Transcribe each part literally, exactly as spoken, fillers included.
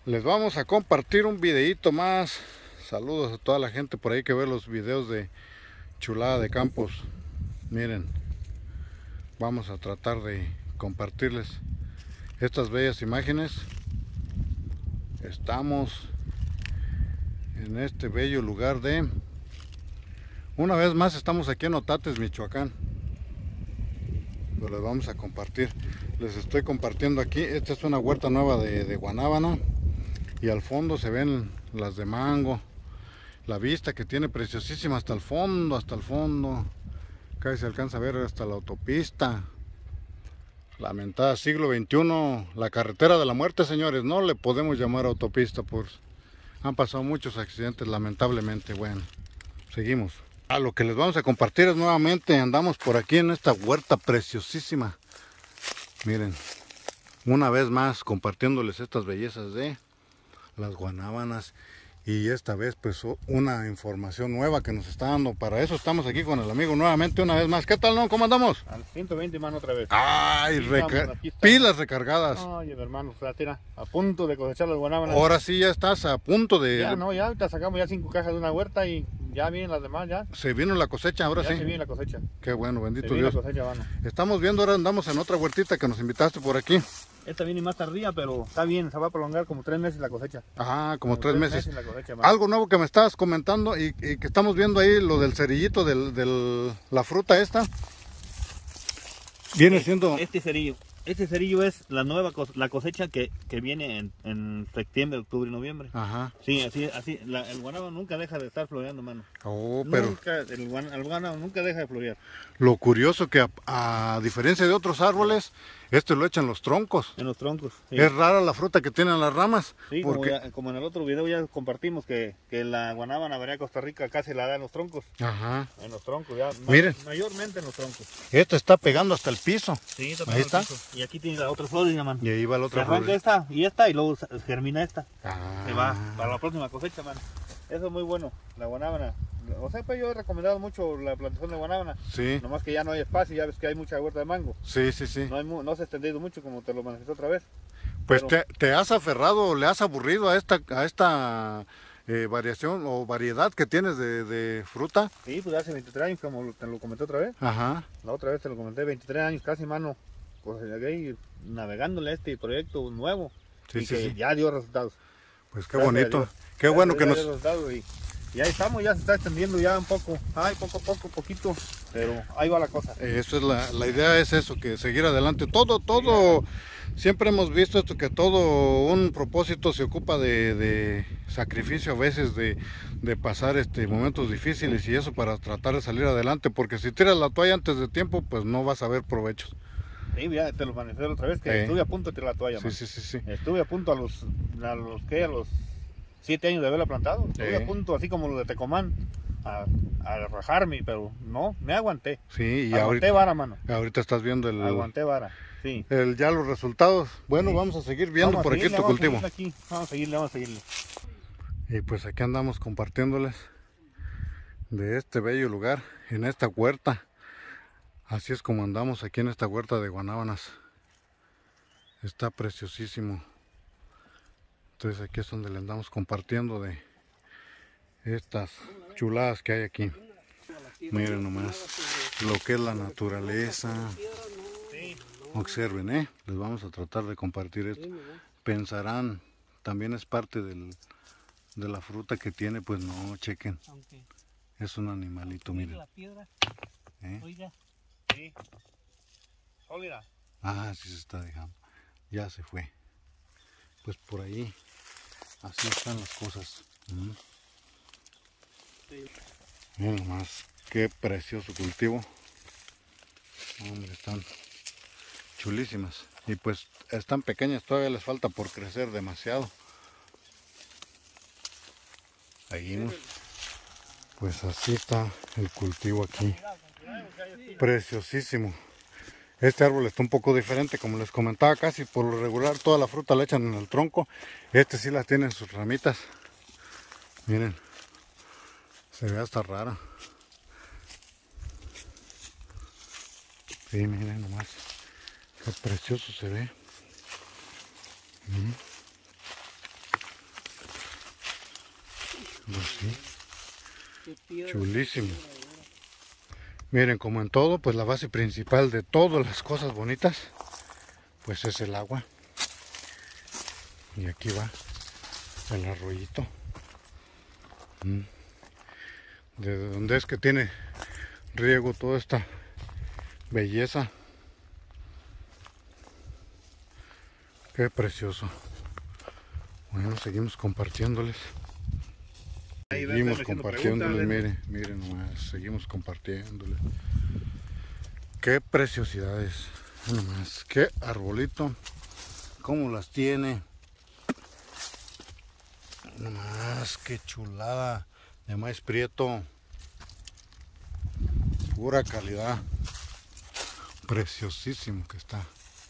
Les vamos a compartir un videito más. Saludos a toda la gente por ahí que ve los videos de Chulada de Campos. Miren, vamos a tratar de compartirles estas bellas imágenes. Estamos en este bello lugar de... Una vez más estamos aquí en Otates, Michoacán. Pues les vamos a compartir. Les estoy compartiendo aquí. Esta es una huerta nueva de, de guanábana. Y al fondo se ven las de mango. La vista que tiene preciosísima hasta el fondo, hasta el fondo. Acá se alcanza a ver hasta la autopista. Lamentada siglo veintiuno, la carretera de la muerte, señores. No le podemos llamar autopista, pues han pasado muchos accidentes, lamentablemente. Bueno, seguimos. A lo que les vamos a compartir es nuevamente, andamos por aquí en esta huerta preciosísima. Miren, una vez más compartiéndoles estas bellezas de las guanábanas. Y esta vez pues una información nueva que nos está dando. Para eso estamos aquí con el amigo nuevamente una vez más. ¿Qué tal, no? ¿Cómo andamos? Al ciento veinte, mano, otra vez. Ay, reca pilas recargadas. Oye, mi hermano, o sea, tira, a punto de cosechar las guanábanas. Ahora sí ya estás a punto de... Ya, no, ya ahorita sacamos ya cinco cajas de una huerta y ya vienen las demás, ya. Se vino la cosecha, ahora ya sí. se viene la cosecha. Qué bueno, bendito se viene Dios. La cosecha, mano. Estamos viendo, ahora andamos en otra huertita que nos invitaste por aquí. Esta viene más tardía, pero está bien, se va a prolongar como tres meses la cosecha. Ah, como, como tres, tres meses. meses la cosecha, algo nuevo que me estabas comentando y, y que estamos viendo ahí, lo del cerillito, de del, la fruta esta. Viene este, siendo... Este cerillo. Este cerillo es la nueva la cosecha que, que viene en, en septiembre, octubre y noviembre. Ajá. Sí, así, así la, el guanábano nunca deja de estar floreando, mano. Oh, pero... Nunca, el, guan, el guanábano nunca deja de florear. Lo curioso que a, a diferencia de otros árboles, este lo echan los troncos. En los troncos. Sí. Es rara la fruta que tienen las ramas. Sí, porque... como, ya, como en el otro video ya compartimos que, que la guanábana varia Costa Rica casi la da en los troncos. Ajá. En los troncos, ya. Miren. Mayormente en los troncos. Esto está pegando hasta el piso. Sí, está ahí está. Y aquí tiene la otra flor, mano. Y ahí va la otra flor. Se arranca esta y esta y luego germina esta. Ah. Se va para la próxima cosecha, mano. Eso es muy bueno, la guanábana. O sea, pues yo he recomendado mucho la plantación de guanábana. Sí. Nomás que ya no hay espacio, ya ves que hay mucha huerta de mango. Sí, sí, sí. No, hay, no se ha extendido mucho como te lo manifestó otra vez. Pues Pero... te, te has aferrado, le has aburrido a esta, a esta eh, variación o variedad que tienes de, de fruta. Sí, pues hace veintitrés años, como te lo comenté otra vez. Ajá. La otra vez te lo comenté, veintitrés años casi, mano. Pues llegué navegándole a este proyecto nuevo. Sí, y sí, que sí. ya dio resultados. Pues qué bonito. Qué ya bueno dio, que ya nos... dio resultados y, y ahí estamos, ya se está extendiendo ya un poco. Ay, poco a poco, poquito. Pero ahí va la cosa. Eso es la, la idea es eso, que seguir adelante. Todo, todo... Siempre hemos visto esto, que todo un propósito se ocupa de, de sacrificio a veces, de, de pasar este momentos difíciles y eso para tratar de salir adelante, porque si tiras la toalla antes de tiempo, pues no vas a ver provechos. Sí, ya te lo manifesté otra vez, que eh. estuve a punto de tirar la toalla. Sí, sí, sí, sí. Estuve a punto a los, a los, ¿qué? A los siete años de haberla plantado. Estuve eh. a punto, así como lo de Tecomán, a, a rajarme, pero no, me aguanté. Sí, y aguanté ahorita, vara, mano. Ahorita estás viendo el... Aguanté vara. Sí. El, ya los resultados. Bueno, sí. Vamos a seguir viendo vamos por seguirle, aquí tu vamos cultivo. A aquí. Vamos a seguirle, vamos a seguirle. Y pues aquí andamos compartiéndoles de este bello lugar, en esta huerta. Así es como andamos aquí en esta huerta de guanábanas. Está preciosísimo. Entonces aquí es donde le andamos compartiendo de estas chuladas que hay aquí. Miren nomás lo que es la naturaleza. Observen, ¿eh? Les vamos a tratar de compartir esto. Pensarán, también es parte del, de la fruta que tiene, pues no, chequen. Es un animalito, miren. ¿Eh? Sí. Sólida. Ah, sí se está dejando. Ya se fue. Pues por ahí, así están las cosas. ¿Mm? Miren nomás, qué precioso cultivo. Hombre, están chulísimas. Y pues están pequeñas, todavía les falta por crecer demasiado. Seguimos. Pues así está el cultivo aquí. Preciosísimo. Este árbol está un poco diferente, como les comentaba, casi por lo regular toda la fruta la echan en el tronco. Este sí la tiene en sus ramitas. Miren, se ve hasta rara. Sí, miren nomás, qué precioso se ve. Pues sí. Chulísimo. Miren, como en todo, pues la base principal de todas las cosas bonitas, pues es el agua. Y aquí va el arroyito. De donde es que tiene riego toda esta belleza. Qué precioso. Bueno, seguimos compartiéndoles. Seguimos compartiéndoles, miren, miren nomás, seguimos compartiéndoles. Qué preciosidades, nomás, qué arbolito, cómo las tiene. Nomás, qué chulada de maíz prieto. Pura calidad. Preciosísimo que está.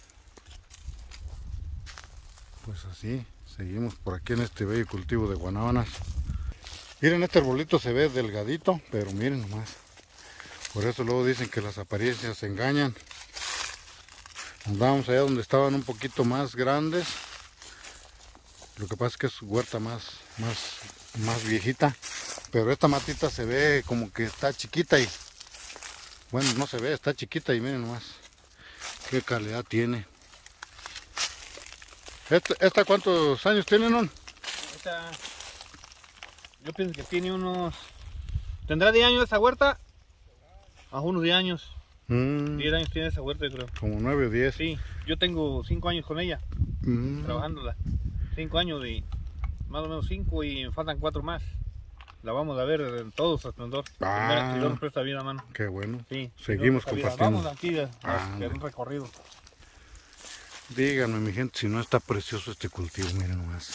Pues así, seguimos por aquí en este bello cultivo de guanábanas. Miren, este arbolito se ve delgadito, pero miren nomás. Por eso luego dicen que las apariencias se engañan. Andábamos allá donde estaban un poquito más grandes. Lo que pasa es que es huerta más, más, más viejita. Pero esta matita se ve como que está chiquita y... Bueno, no se ve, está chiquita y miren nomás. Qué calidad tiene. ¿Esta, esta cuántos años tiene, no? Esta... Yo pienso que tiene unos... ¿Tendrá diez años esa huerta? A unos diez años. Mm. diez años tiene esa huerta, yo creo. Como nueve o diez. Sí, yo tengo cinco años con ella. Mm. Trabajándola. cinco años y... Más o menos cinco y me faltan cuatro más. La vamos a ver en todo su esplendor. Ah, si Dios nos presta vida, mano. Qué bueno. Sí, seguimos si compartiendo. Vamos aquí a, ah, a un recorrido. Díganme, mi gente, si no está precioso este cultivo, miren nomás.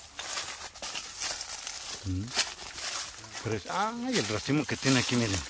¿Mm? Ay, el racimo que tiene aquí, miren.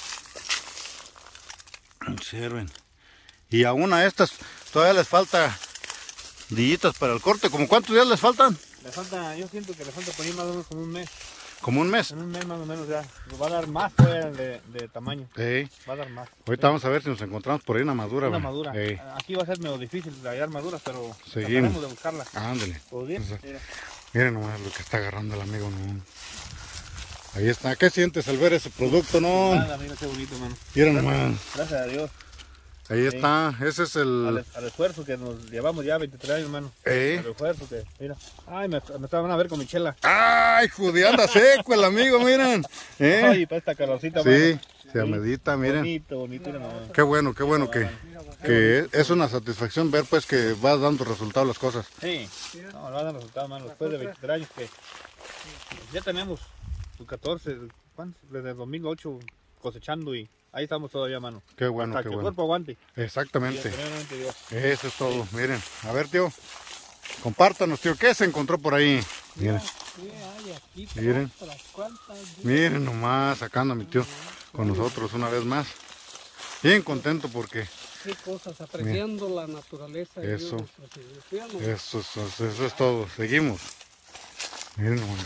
Observen. Y aún a estas todavía les falta dillitas para el corte. ¿Cómo cuántos días les faltan? Le falta, yo siento que le falta por ahí más o menos como un mes. ¿Como un mes? En un mes más o menos ya. Nos va a dar más todavía de, de tamaño. Ey. Va a dar más. Ahorita sí. Vamos a ver si nos encontramos por ahí una madura. Una madura. Ey. Aquí va a ser medio difícil de hallar maduras, pero seguimos de buscarla. Ándale. ¿Todo bien? Entonces, miren nomás lo que está agarrando el amigo, no. Ahí está. ¿Qué sientes al ver ese producto, no? Nada, mira qué bonito, mano. Miren nomás. Gracias a Dios. Ahí sí. Está, ese es el... Al, al esfuerzo que nos llevamos ya veintitrés años, hermano. ¿Eh? Al esfuerzo que, mira. Ay, me, me estaban a ver con mi chela. Ay, judeanda seco el amigo, miren. ¿Eh? Ay, para esta calorcita, sí, mano. Se amedita, miren. Bonito, bonito, mira, qué bueno, qué bueno que, que es una satisfacción ver pues que va dando resultados las cosas. Sí, no, va dando resultados, mano. Después de veintitrés años que ya tenemos catorce, ¿cuántos? Desde el domingo ocho cosechando y ahí estamos todavía, mano. Qué bueno, hasta qué que bueno. el cuerpo aguante. Exactamente. Dios. Eso es todo. Sí. Miren, a ver, tío. Compártanos, tío, ¿qué se encontró por ahí? Miren. Miren. Miren nomás, sacando a mi tío con nosotros una vez más. Bien contento porque... Qué cosas, apreciando miren. La naturaleza. Eso. Eso, eso, eso es todo. Seguimos. Miren nomás.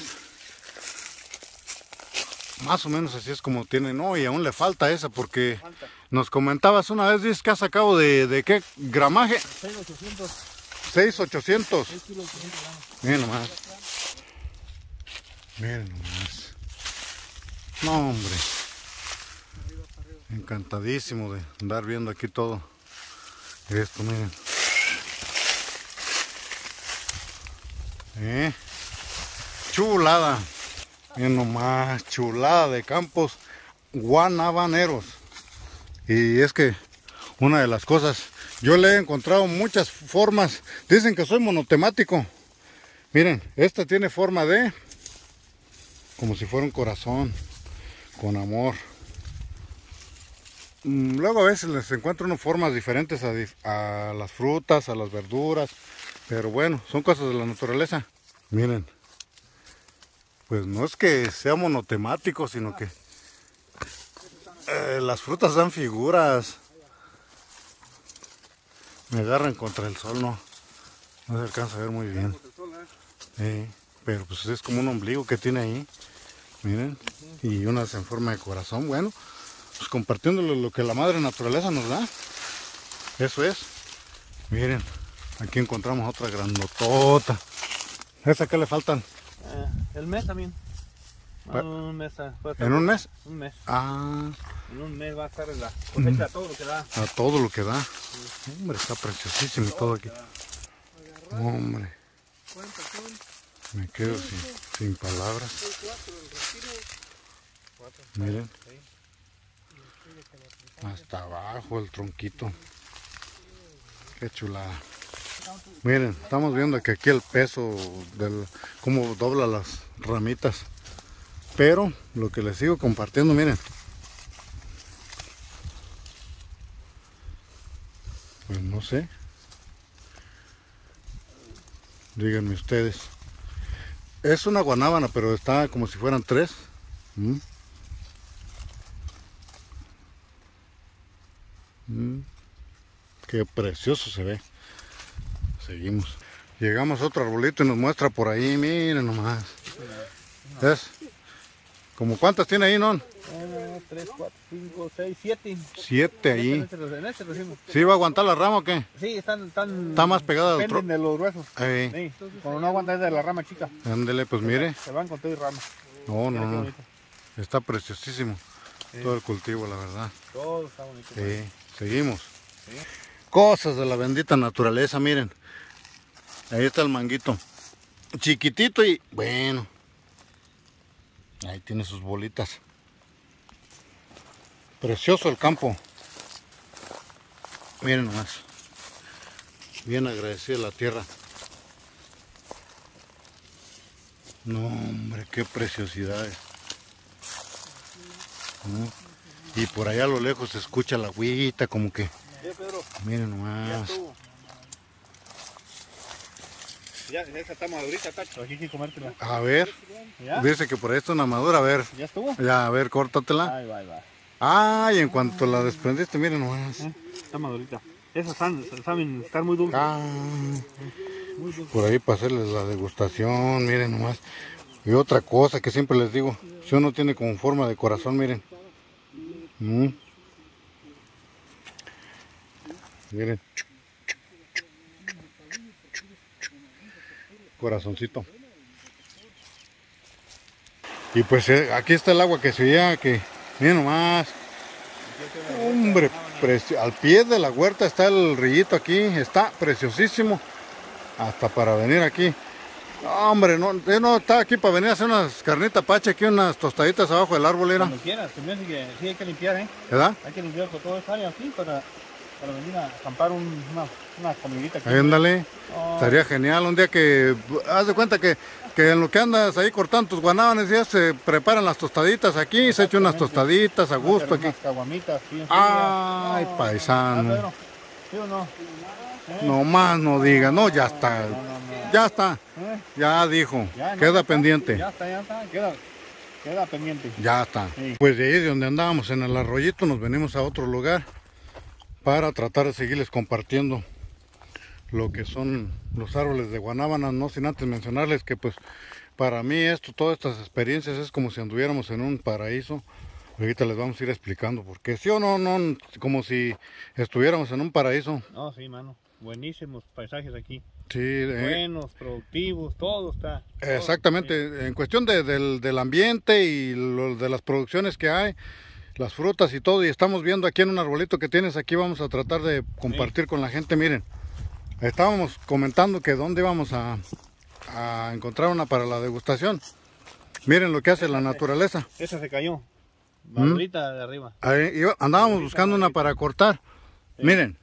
Más o menos así es como tiene, no, y aún le falta esa porque falta. Nos comentabas una vez, dices que has sacado de, de qué gramaje. seis ochocientos. seis ochocientos. Miren nomás. Miren nomás. No, hombre. Encantadísimo de andar viendo aquí todo esto, miren. ¿Eh? Chulada. Miren nomás, chulada de campos guanabaneros. Y es que una de las cosas, yo le he encontrado muchas formas. Dicen que soy monotemático. Miren, esta tiene forma de como si fuera un corazón con amor. Luego a veces les encuentro unas formas diferentes a, a las frutas, a las verduras, pero bueno, son cosas de la naturaleza. Miren, pues no es que sea monotemático, sino que eh, las frutas dan figuras. Me agarran contra el sol, no, no se alcanza a ver muy bien. Eh, pero pues es como un ombligo que tiene ahí, miren, y unas en forma de corazón. Bueno, pues compartiéndolo lo que la madre naturaleza nos da. Eso es. Miren, aquí encontramos otra grandotota. ¿Esa qué le faltan? Uh, el mes también. No, en un mes. ah, puede estar- ¿En un mes? Un mes. Ah, En un mes va a estar la cosecha, todo lo que da. a todo lo que da. Hombre, está preciosísimo todo aquí. Hombre, ¿Cuántos son? me quedo sin, sin palabras. Son cuatro el retiro. Miren. Hasta abajo el tronquito. Qué chulada. Miren, estamos viendo que aquí el peso del cómo dobla las ramitas. Pero lo que les sigo compartiendo, miren. Pues no sé. Díganme ustedes. Es una guanábana, pero está como si fueran tres. ¿Mm? Mm. Qué precioso se ve. Seguimos. Llegamos a otro arbolito y nos muestra por ahí, miren nomás. ¿Es? ¿Como cuántas tiene ahí, no? uno, tres, cuatro, cinco, seis, siete. Siete ahí. En este, en este recibo. ¿Sí va a aguantar la rama o qué? Sí, están, están. Está más pegada al Dependen tronco. de los gruesos. Ahí. Sí, cuando no aguanta es de la rama chica. Ándele, pues mire. Se van con todo y rama. No, Mira qué no, no. bonito. Está preciosísimo. Sí. Todo el cultivo, la verdad. Todo está bonito. Sí, seguimos. Sí. Cosas de la bendita naturaleza, miren. Ahí está el manguito. Chiquitito y bueno. Ahí tiene sus bolitas. Precioso el campo. Miren nomás. Bien agradecida la tierra. No, hombre, qué preciosidades. ¿No? Y por allá a lo lejos se escucha la agüita, como que. Sí, Pedro, Miren ya nomás. estuvo. Ya, esa está madurita, Tacho. Aquí hay que comértela. A ver, ¿Ya? dice que por ahí está una madura. A ver, ¿Ya estuvo? ya, a ver, córtatela. Ahí va, ahí va. Ay, en cuanto la desprendiste, miren nomás. ¿Eh? Está madurita. Esas están, saben estar muy dulces. Ah, Muy dulces. por ahí para hacerles la degustación, miren nomás. Y otra cosa que siempre les digo, si uno tiene como forma de corazón, miren. Mm. Miren. Corazoncito. Y pues eh, aquí está el agua que se veía que, miren nomás. Hombre, preci- al pie de la huerta está el rillito aquí, está preciosísimo. Hasta para venir aquí. Hombre, no, yo no estaba aquí para venir a hacer unas carnitas pache, aquí unas tostaditas abajo del árbol, era. Cuando quieras, se me hace que sí hay que limpiar, ¿eh? ¿Verdad? Hay que limpiar con toda esta área aquí para, para venir a acampar un, una, una comidita aquí. Ahí ándale. Oh, Estaría genial un día que, haz de cuenta que, que en lo que andas ahí cortando tus guanábanes ya se preparan las tostaditas aquí, se echan unas tostaditas a gusto aquí. unas caguamitas, sí, en Ay, frío. paisano. Ah, Pedro, ¿sí o no? ¿Eh? No más no diga, no, ya está. No, no, no. Ya está. ¿Eh? Ya dijo. Ya, no, Queda ya está, pendiente. Ya está, ya está. Queda, queda pendiente. Ya está. Sí. Pues de ahí de donde andábamos en el arroyito nos venimos a otro lugar para tratar de seguirles compartiendo lo que son los árboles de guanábana, no sin antes mencionarles que pues para mí esto, todas estas experiencias es como si anduviéramos en un paraíso. Ahorita les vamos a ir explicando porque sí o no, no, como si estuviéramos en un paraíso. No, sí, mano. Buenísimos paisajes aquí. Sí, eh, Buenos, productivos, todo está. todo, exactamente, sí. en cuestión de- del, del ambiente y lo, de las producciones que hay, las frutas y todo, y estamos viendo aquí en un arbolito que tienes aquí, vamos a tratar de compartir con la gente. Miren, estábamos comentando que dónde íbamos a, a encontrar una para la degustación. Miren lo que hace la naturaleza. Esa se cayó. Madurita de arriba. Ahí iba- andábamos buscando una para cortar. Miren,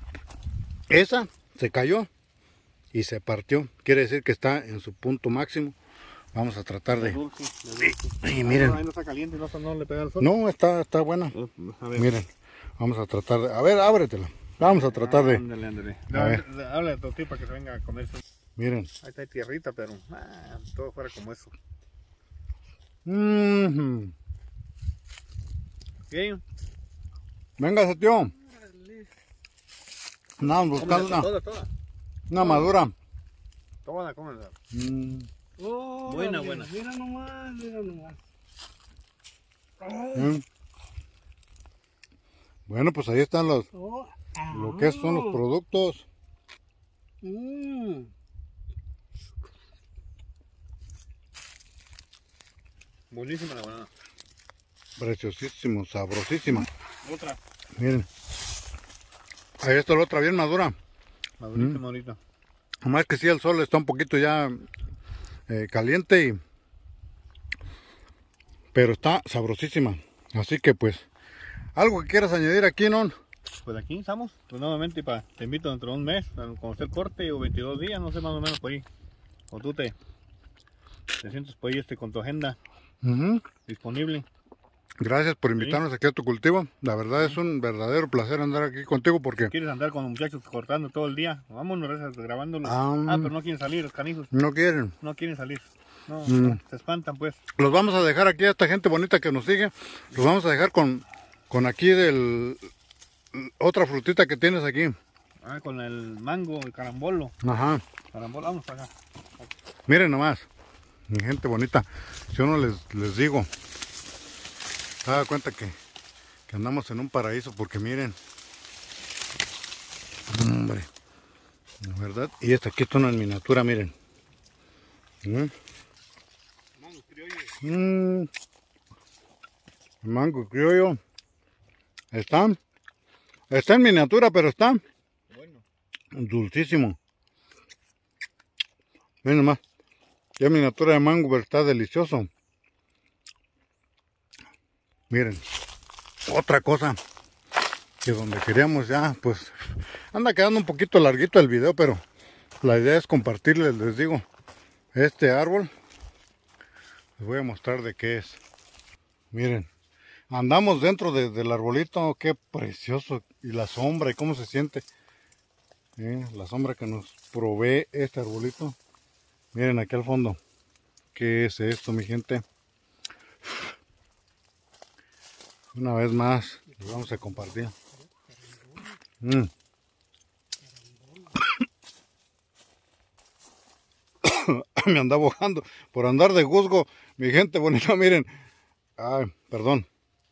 esa se cayó y se partió. Quiere decir que está en su punto máximo. Vamos a tratar De de... dulce, de dulce. Y miren, Ahí no está caliente, no, no le pega el sol. no, está, está buena. A ver. Miren, vamos a tratar de... A ver, ábretela. Vamos a tratar de... Ándale, ándale. A ver. Háblale a tu tío para que se venga a comer. Miren. Ahí está tierrita, pero ah, todo fuera como eso. Mhm. ¿Qué? Véngase, tío. Andamos buscando una, Toda, toda. una madura. Toda, cómela. Mm, Oh, Buena, órale, buena. Mira nomás, mira nomás. Ay, mm. Bueno, pues ahí están los, oh, lo que son los ah, productos. mm. Buenísima la banana. Preciosísimo, sabrosísima. Otra. Miren. Ahí está la otra bien madura. Madurita, Mm. madurita. Nomás que sí, el sol está un poquito ya eh, caliente, y... pero está sabrosísima. Así que pues, algo que quieras añadir aquí, ¿no? Pues aquí estamos, pues nuevamente pa, te invito dentro de un mes a conocer corte o veintidós días, no sé, más o menos por ahí. O tú te, te sientes por ahí este, con tu agenda Ujú. disponible. Gracias por invitarnos aquí a tu cultivo. La verdad es un verdadero placer andar aquí contigo porque ¿Quieres andar con los muchachos cortando todo el día? Vámonos rezas, grabándolo. Ah. Ah, pero no quieren salir, los canijos. no quieren. No quieren salir. No, Mm. no, se espantan pues. Los vamos a dejar aquí a esta gente bonita que nos sigue. Los vamos a dejar con, con aquí del otra frutita que tienes aquí. Ah, con el mango, el carambolo. Ajá. Carambolo, vamos para acá. Miren nomás, mi gente bonita. Si uno les, les digo, se da cuenta que, que andamos en un paraíso porque miren. Hombre, la verdad. Y esta aquí está una miniatura, miren. ¿Mm? Mango criollo. Mm. El mango criollo. Está. Está en miniatura, pero está Bueno. dulcísimo. Miren nomás. Ya miniatura de mango, pero está delicioso. Miren. Otra cosa. Que donde queríamos ya, pues. Anda quedando un poquito larguito el video, pero la idea es compartirles, les digo. Este árbol. Les voy a mostrar de qué es. Miren. Andamos dentro de, del arbolito. Qué precioso. Y la sombra y cómo se siente. Eh, la sombra que nos provee este arbolito. Miren aquí al fondo. ¿Qué es esto, mi gente? Una vez más, lo vamos a compartir. Mm. Me andaba ahogando por andar de juzgo, mi gente bonita, miren. Ay, perdón.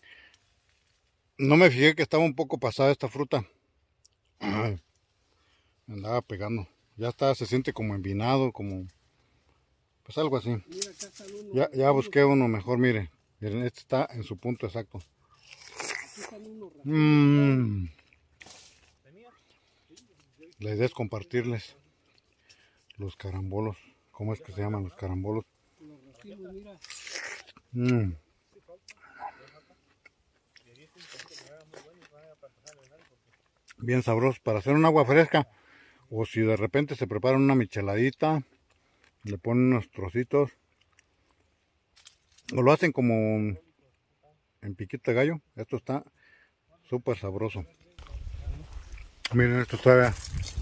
No me fijé que estaba un poco pasada esta fruta. Ay, me andaba pegando. Ya está, se siente como envinado, como... pues algo así. Mira, acá están unos. Ya, ya busqué uno mejor, miren. Miren, este está en su punto exacto. Aquí están unos. Mm. La idea es compartirles los carambolos. ¿Cómo es que se llaman los carambolos? Los racimos, mira. Mm. Bien sabrosos para hacer un agua fresca. O si de repente se preparan una micheladita, le ponen unos trocitos. O lo hacen como en piquito de gallo. Esto está súper sabroso. Miren, estos todavía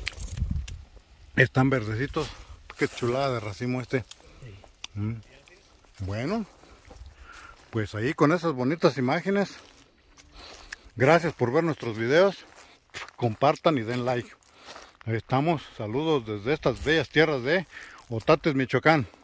están verdecitos. Qué chulada de racimo este. Mm. Bueno, pues ahí con esas bonitas imágenes. Gracias por ver nuestros videos. Compartan y den like. Ahí estamos. Saludos desde estas bellas tierras de Otates, Michoacán.